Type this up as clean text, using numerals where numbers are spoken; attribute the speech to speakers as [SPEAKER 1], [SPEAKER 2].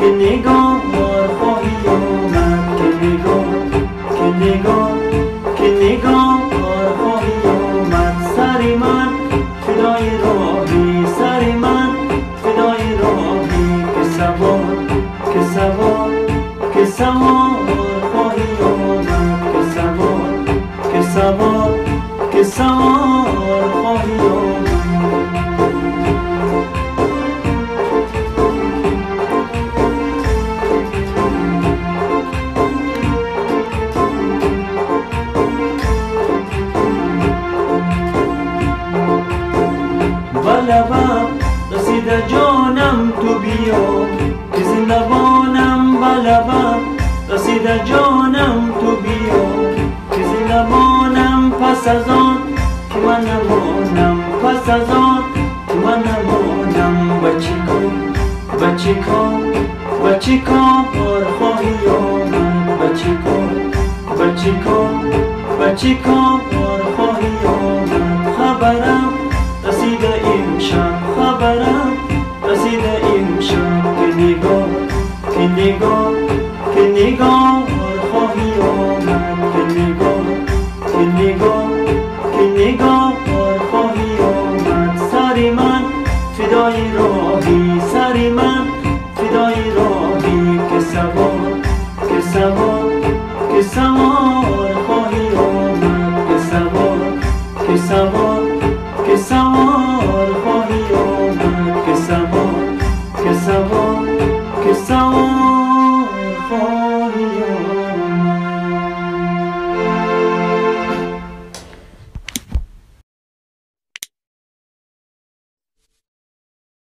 [SPEAKER 1] که نگار خواهی آمد، که نگار خواهی آمد. سر من فدای راهی، سر من فدای راهی، که سوار خواهی آمد، که سوار خواهی آمد. لبم رسیده جانم تو بیا، که زندبانم بلبم رسیده جانم تو بیا، که زندبانم پس از آن که من نمانم، پس از آن که من نمانم. بچه کار خواهی آمد، بچه کار خواهی آمد. خبرم رسیده امشب، خبرم رسیده امشب، که نگار خواهی آمد، که نگار خواهی آمد. سر من فدای راهی، سر من فدای راهی، که سوار خواهی آمد، که سوار خواهی آمد، که سوار